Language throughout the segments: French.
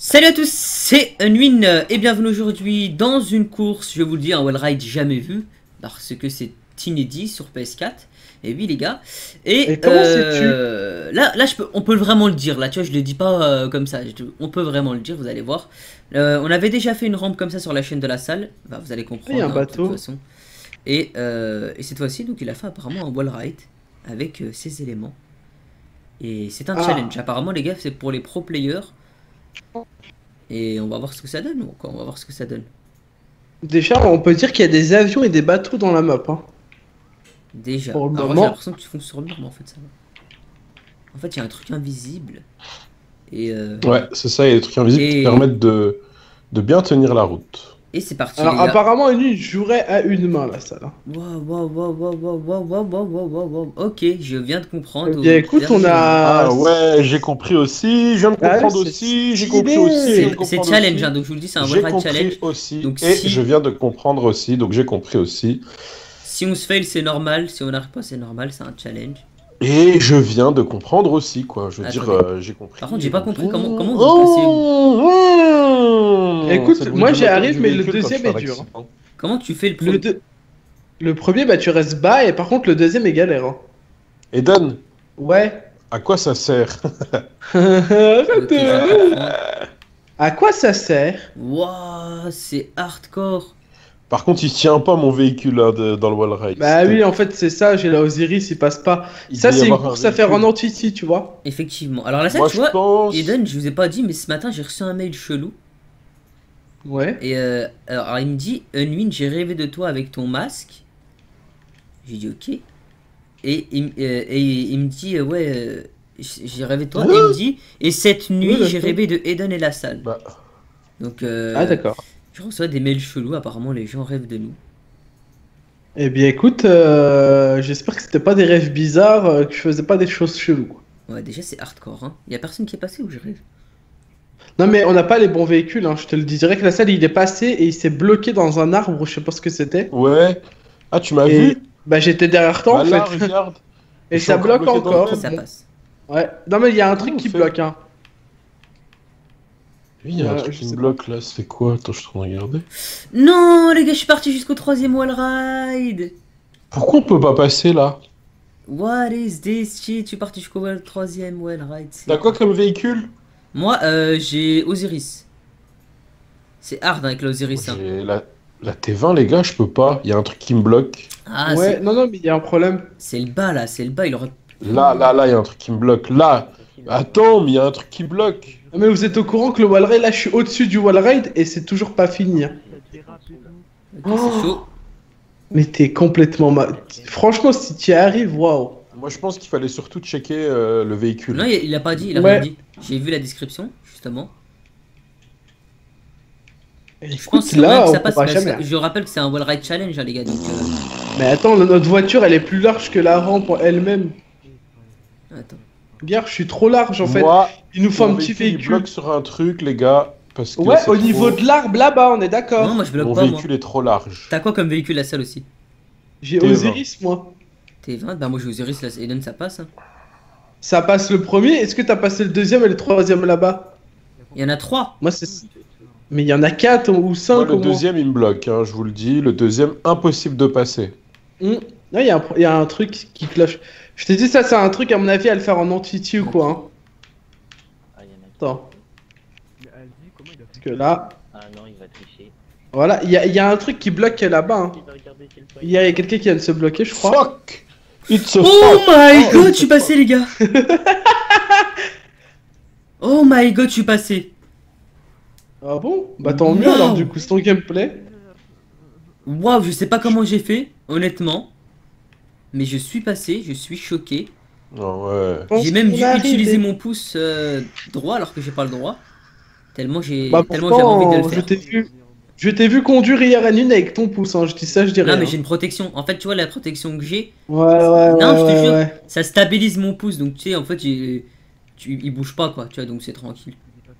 Salut à tous, c'est Unwin et bienvenue aujourd'hui dans une course, je vous le dis, un wallride jamais vu, parce que c'est inédit sur PS4. Et oui les gars, et comment sais-tu? là on peut vraiment le dire, là tu vois, je le dis pas comme ça, on peut vraiment le dire, vous allez voir. On avait déjà fait une rampe comme ça sur la chaîne de la salle, bah, vous allez comprendre, Il y a un hein, de bateau. toute façon. Et cette fois-ci, donc il a fait apparemment un wallride avec ses éléments. Et c'est un challenge, apparemment les gars, c'est pour les pro players. Et on va voir ce que ça donne, quoi. On va voir ce que ça donne. Déjà, on peut dire qu'il y a des avions et des bateaux dans la map. Hein. Déjà. Pour le Alors, j'ai moment. l'impression que tu fonces sur le mur, mais en fait, ça va. En fait, il y a un truc invisible. Et Ouais, c'est ça, il y a des trucs invisibles qui permettent de bien tenir la route. Et c'est parti. Alors, les gars. apparemment, une jouerait à une main, la salle. Hein. Waouh. Ok, je viens de comprendre. Bien, écoute, on a. Ah ouais, j'ai compris aussi, je viens de comprendre aussi, j'ai compris aussi. C'est challenge, hein, donc je vous le dis, c'est un wallride challenge. Aussi, donc, et si... je viens de comprendre aussi, donc j'ai compris aussi. Si on se fail, c'est normal. Si on n'arrive pas, c'est normal, c'est un challenge. Et je viens de comprendre aussi, quoi. Je veux dire, j'ai compris. Par contre, j'ai pas compris comment vous passez. Écoute, moi j'y arrive, mais le deuxième est dur. Hein. Comment tu fais le premier? Le premier, bah tu restes bas, et par contre, le deuxième est galère. Hein. Eden? Ouais. À quoi ça sert? Okay, à quoi ça sert? Waouh, c'est hardcore. Par contre, il tient pas mon véhicule là, dans le wallride. Bah oui, en fait, c'est ça, j'ai la Osiris, il passe pas. Ça, c'est une course à faire en anti-ti, tu vois. Effectivement. Alors là, ça, moi, tu vois, pense... Eden, je vous ai pas dit, mais ce matin, j'ai reçu un mail chelou. Ouais. Et alors, il me dit, Unwin, j'ai rêvé de toi avec ton masque. J'ai dit, ok. Et il me dit, ouais, j'ai rêvé de toi. Et il me dit, et cette nuit, j'ai rêvé de Eden et la salle. Bah. Donc, ah, d'accord. Je reçois des mails chelous, apparemment les gens rêvent de nous. Eh bien écoute, j'espère que c'était pas des rêves bizarres, que je faisais pas des choses cheloues. Ouais, déjà c'est hardcore, hein. Y a personne qui est passé où je rêve. Non mais on n'a pas les bons véhicules, hein. Je te le dis direct, la salle il est passé et il s'est bloqué dans un arbre, je sais pas ce que c'était. Ouais. Ah, tu m'as vu? Bah j'étais derrière toi en fait. Là, regarde. Et ça bloque encore. Ça passe. Ouais, non mais il y a un truc qui bloque, hein. Oui, il y a un truc qui me bloque là, ça fait quoi? Attends, je suis en train de regarder. Non, les gars, je suis parti jusqu'au 3ème wallride. Pourquoi on peut pas passer là? What is this shit? Je suis parti jusqu'au 3ème wallride. T'as quoi comme véhicule? Moi, j'ai Osiris. C'est hard avec l'Osiris. Hein. La T20, les gars, je peux pas. Il y a un truc qui me bloque. Ah, ouais, non, mais il y a un problème. C'est le bas là, c'est le bas. Il aurait. Là, il y a un truc qui me bloque. Là. Attends, mais il y a un truc qui bloque. Mais vous êtes au courant que le wallride, là je suis au-dessus du wallride et c'est toujours pas fini. Hein. Okay, c'est chaud. Mais t'es complètement mal. Franchement, si tu y arrives, waouh. Moi je pense qu'il fallait surtout checker le véhicule. Non, il a pas dit, il a rien dit. J'ai vu la description, justement. Et je pense que là, ça passe. Je rappelle que c'est un wallride challenge, hein, les gars. Donc, mais attends, notre voiture elle est plus large que la rampe elle-même. Attends. Regarde, je suis trop large en fait. Il nous faut un petit véhicule. Il bloque sur un truc, les gars. Parce que ouais, au niveau de l'arbre là-bas, on est d'accord. Non, moi je bloque pas. Mon véhicule est trop large. T'as quoi comme véhicule la salle aussi? J'ai Osiris, moi. T20, bah moi j'ai Osiris, là, Eden, ça passe. Hein. Ça passe le premier. Est-ce que t'as passé le deuxième et le troisième là-bas? Il y en a 3. Moi c'est. Mais il y en a 4 ou 5. Moi, le deuxième il me bloque, hein, je vous le dis. Le deuxième, impossible de passer. Il y a un truc qui cloche. Je t'ai dit, ça c'est un truc à mon avis à le faire en anti-ti ou quoi. Hein. Attends. Parce que là. Ah non, il va tricher. Voilà, il y a un truc qui bloque là-bas. Hein. Il y a quelqu'un qui vient de se bloquer, je crois. Fuck! It's a oh my god, je suis passé, les gars! Oh my god, je suis passé! Ah bon? Bah tant mieux alors, du coup, c'est ton gameplay. Waouh, je sais pas comment j'ai fait, honnêtement. Mais je suis passé, je suis choqué. Oh ouais. J'ai même dû utiliser mon pouce droit alors que j'ai pas le droit. Tellement j'avais envie de le faire. Je t'ai vu conduire hier à Nune avec ton pouce, hein. Je dis ça, je dirais. Non, mais j'ai une protection. En fait, tu vois la protection que j'ai. Ouais. Non, je te jure, ça stabilise mon pouce. Donc, tu sais, en fait, il bouge pas, quoi. Tu vois, donc c'est tranquille.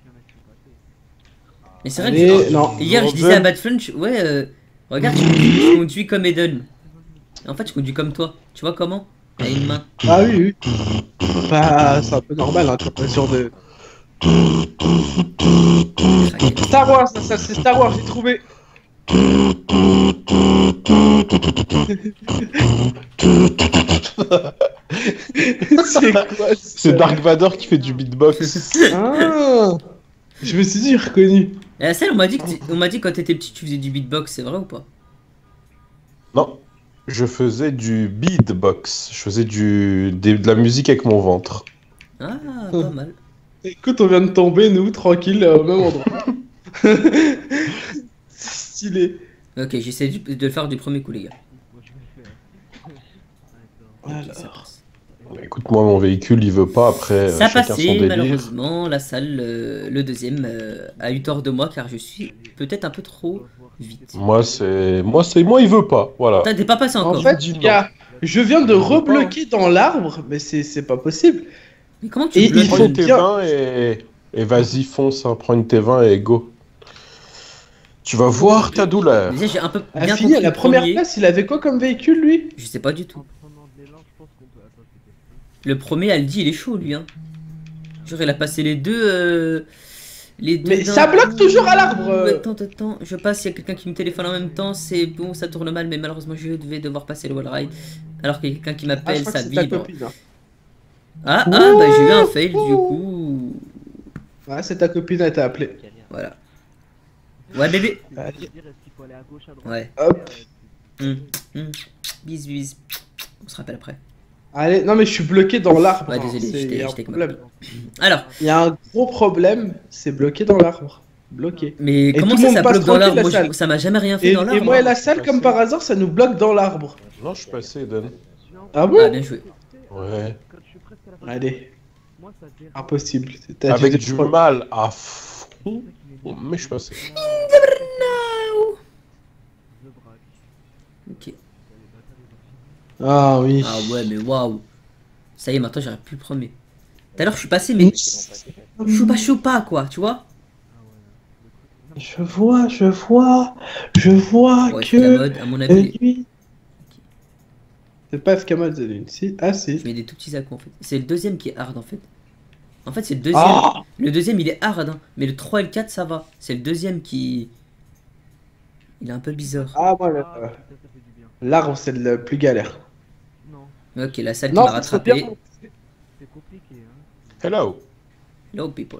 Mais c'est vrai que hier, je disais à Bad Flunch, ouais, regarde, je conduis comme Eden. En fait, je conduis comme toi. Tu vois comment? À une main. Ah oui. Bah, c'est un peu normal, hein. Tu vois, pas sûr de. Wars, ça c'est Star Wars, j'ai trouvé. C'est quoi ça? C'est Dark Vador qui fait du beatbox. Ah, je me suis dit, reconnu. Et la salle, on m'a dit que quand t'étais petit, tu faisais du beatbox, c'est vrai ou pas? Non, je faisais du beatbox. Je faisais de la musique avec mon ventre. Ah, pas mal. Écoute, on vient de tomber, nous, tranquille, au même endroit. Stylé. Ok, j'essaie de le faire du premier coup, les gars. Ok, ça Alors. passe. Écoute, moi, mon véhicule, il veut pas. Après, Ça chacun son passait, délire. malheureusement, la salle, le deuxième, a eu tort de moi car je suis peut-être un peu trop vite. Moi, il veut pas. Voilà. T'es pas passé encore. En fait, dis non. gars, je viens de rebloquer dans l'arbre, mais c'est pas possible. Mais comment tu Et bloques? il Prends faut une bien- T20 et vas-y, fonce. Hein. Prends une T20 et go. Tu vas voir ta douleur. Déjà, j'ai un peu A bien fini à compris la le première premier. place, il avait quoi comme véhicule, lui? Je sais pas du tout. Le premier, Aldi, il est chaud, lui, hein. Genre, il a passé les deux. Les deux Mais d'un ça bloque coup. toujours à l'arbre. Attends. Je passe, il y a quelqu'un qui me téléphone en même temps. C'est bon, ça tourne mal, mais malheureusement, je vais devoir passer le wall ride. Alors qu'il y a quelqu'un qui Ah, je m'appelle, crois ça que c'est ta vibre. copine. Hein. Ah, bah j'ai eu un fail, du coup. Ouais, c'est ta copine, elle t'a appelé. Voilà. Ouais, bébé. Allez, Ouais. hop. Bis. On se rappelle après. Allez, non mais je suis bloqué dans l'arbre. Ouais, hein. désolé, C'est- il y a un j'étais comme problème. Alors, Il y a un gros problème, c'est bloqué dans l'arbre. Bloqué. mais Et comment tout le ça, monde ça passe bloque dans tranquille, l'arbre? la Moi, salle. ça m'a jamais rien fait Et, dans et l'arbre. moi et hein. la salle, comme par hasard, ça nous bloque dans l'arbre. Non, je suis passé, Eden. Ah bon? Ah, bien joué. Ouais. Allez. Impossible. T'as Avec dit du trop- mal à fond. Mais je suis passé. Ok. Ah oui. Ah ouais, mais waouh. Ça y est, maintenant j'arrive plus le premier. Tout à l'heure, je suis passé, mais choupa, quoi, tu vois? Je vois Ouais, que... mode, à mon avis, lui... C'est pas FK-Mode, c'est une. Si. Ah si. je mets des tout petits à-coups en fait. C'est le deuxième qui est hard en fait. En fait, c'est le deuxième. Ah Le deuxième il est hard, hein. Mais le 3 et le 4 ça va. C'est le deuxième qui. Il est un peu bizarre. Ah moi, l'arbre c'est le plus galère. Ok, la salle qui Non, m'a c'est bien. rattrapé. Hello. Hello people.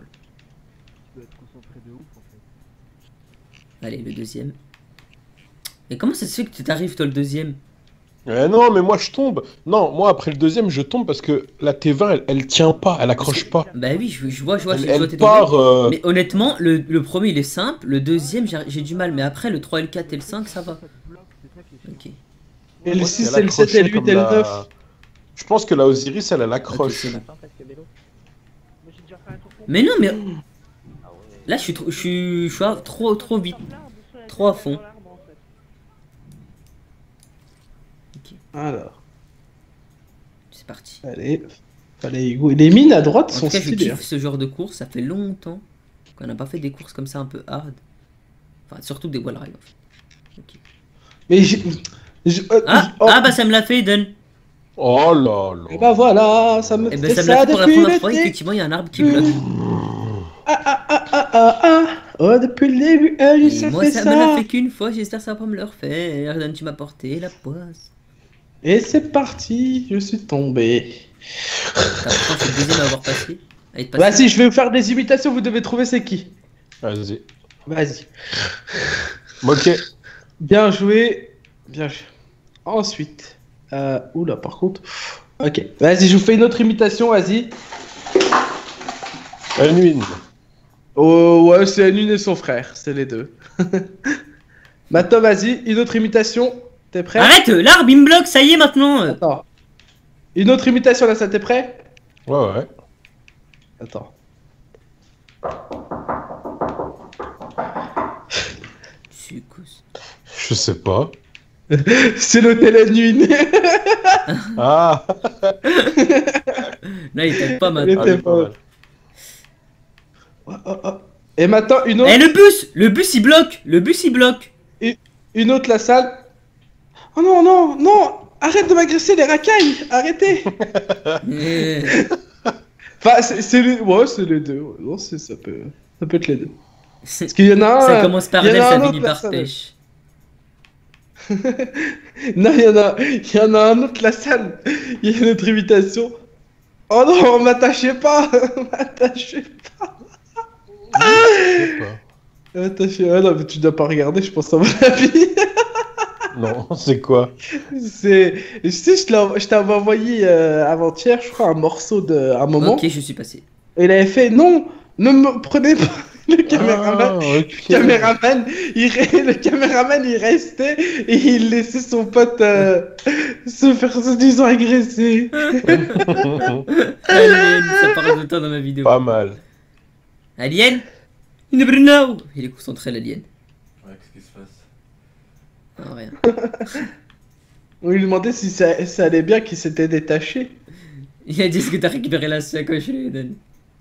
Allez, le deuxième. Et comment ça se fait que tu t'arrives toi le deuxième? Non, mais moi je tombe. Non, moi après le deuxième, je tombe parce que la T20, elle tient pas, elle accroche pas. Bah oui, je vois Elle tes part. Mais honnêtement, le premier il est simple, le deuxième j'ai du mal, mais après le 3 et le 4 et le 5 ça va. Ok. Et le Ouais, 6 elle et le 7 et le 8 accrochait et le comme 9. Je pense que la Osiris, elle Ok, accroche. c'est bon. Mais non, mais là je suis trop vite, trop à fond. Ok, Alors, c'est parti. allez. Fallait... Les mines à droite En sont tout cas, je stylées. kiffe ce genre de course. Ça fait longtemps qu'on n'a pas fait des courses comme ça un peu hard. Enfin, surtout des wall rides. En fait. Ok. Mais Bah ça me l'a fait, Eden. Oh là là. Et bah voilà, ça me Et fait ben ça me ça l'a fait pour la depuis première fois. l'été. Effectivement, il y a un arbre qui bloque. Oh, depuis le début, Et ça moi, fait ça me l'a ça. fait qu'une fois. J'espère que ça va pas me le refaire. Eden, tu m'as porté la poisse. Et c'est parti, je suis tombé. Pourtant, c'est le deuxième à avoir passé. À être passé. Vas-y, je vais vous faire des imitations, vous devez trouver c'est qui. Vas-y. Vas-y. Ok. Bien joué. Bien joué. Ensuite. Oula, par contre. Ok. Vas-y, je vous fais une autre imitation, vas-y. Anwin. Oh, ouais, c'est Anune et son frère, c'est les deux. Maintenant, vas-y, une autre imitation. T'es prêt? Arrête, l'arbre il me bloque, ça y est maintenant. Attends. Une autre imitation là, ça t'es prêt? Ouais. Attends. C'est quoi ça? Je sais pas. C'est l'hôtel Anune. Ah. Là, il t'aide pas Il maintenant. était pas mal. Et maintenant, une autre. Eh, le bus il bloque. Une autre, la salle. Oh non, non, non. Arrête de m'agresser les racailles. Arrêtez. Eh, Enfin, c'est les... Ouais, c'est les deux. Ouais, non, ça peut être les deux. Parce qu'il y en a un. Ça commence par il y en Del, a ça un autre finit par personnage. pêche. Non, il y en a un autre, la salle. Il y a une autre imitation. Oh non, m'attachez pas. M'attachez pas. Attachez. Ah non, mais tu dois pas regarder, je pense, à mon avis. Non, c'est quoi? C'est. Tu sais, je t'avais envoyé avant-hier, je crois, un morceau de. Un moment. Ok, je suis passé. Et il avait fait non, ne me prenez pas. Le caméraman, ok. le caméraman, il restait et il laissait son pote se faire se disant agresser. Alien, ça parle de temps dans ma vidéo. Pas mal. Alien? In Bruno! Il est concentré, l'alien. Ouais, qu'est-ce qui se passe? Ah, rien. On lui demandait si ça allait bien, qu'il s'était détaché. Il a dit est-ce que t'as récupéré la sacoche, Eden?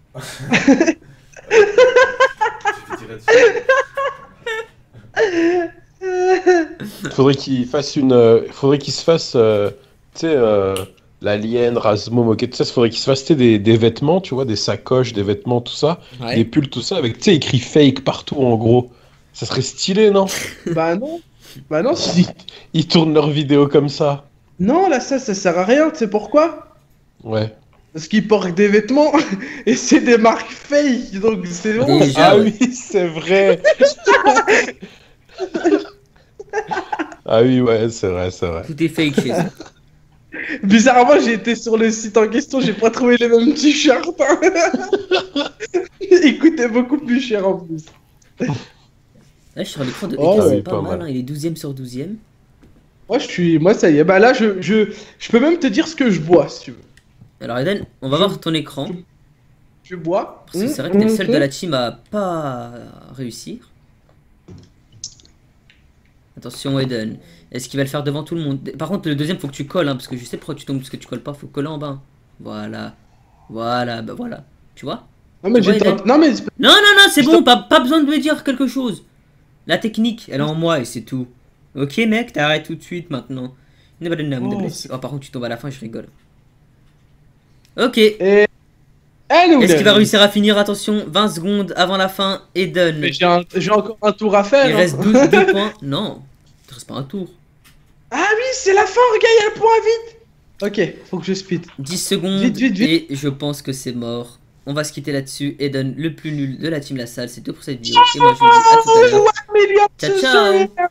Faudrait qu'il fasse faudrait qu'il se fasse, tu sais, l'alien, Rasmo, Moquette, tout ça, faudrait qu'il se fasse tu sais, des vêtements, tu vois, des sacoches, des vêtements, tout ça, des pulls, tout ça, avec, tu sais, écrit fake partout, en gros. Ça serait stylé, non? Bah non. Bah non. Ils tournent leurs vidéos comme ça. Non, là, ça sert à rien, tu sais pourquoi? Ouais. Parce qu'ils portent des vêtements et c'est des marques fake, donc c'est bon. Déjà, Ah ouais. oui, c'est vrai. Ah oui, ouais, c'est vrai, c'est vrai. Tout est fake chez eux. Bizarrement, j'ai été sur le site en question, j'ai pas trouvé les mêmes t-shirts. Hein. Ils coûtaient beaucoup plus cher en plus. Là, je suis sur l'écran de Oh, Eden, ouais, c'est pas pas mal, mal. hein. Il est 12ème sur 12ème. Moi, ça y est. Bah là, je peux même te dire ce que je bois, si tu veux. Alors, Eden, on va voir ton écran. Je bois. Parce que c'est vrai que t'es le seul de la team à pas réussir. Attention, Eden. Est-ce qu'il va le faire devant tout le monde? Par contre, le deuxième, faut que tu colles, hein, parce que je sais pourquoi tu tombes, parce que tu colles pas, faut coller en bas. Voilà. Voilà, bah voilà. Tu vois? Non, mais Tu vois, j'ai Eden Non, mais. Non, non, non, c'est Je bon, pas besoin de me dire quelque chose. La technique, elle est en moi et c'est tout. Ok, mec, t'arrêtes tout de suite maintenant. Oh, par contre, tu tombes à la fin, je rigole. Ok. Et. Est-ce qu'il va réussir à finir? Attention, 20 secondes avant la fin. Eden. Mais j'ai encore un tour à faire. Il hein. reste 2 points. Non, il reste pas un tour. Ah oui, c'est la fin, regarde, il y a le point vite. Ok, faut que je speed. 10 secondes. Vite, vite, vite. Et je pense que c'est mort. On va se quitter là-dessus. Eden, le plus nul de la team La Salle. C'est tout pour cette vidéo. Et moi, je vous dis à tout à l'heure. Ciao, ciao.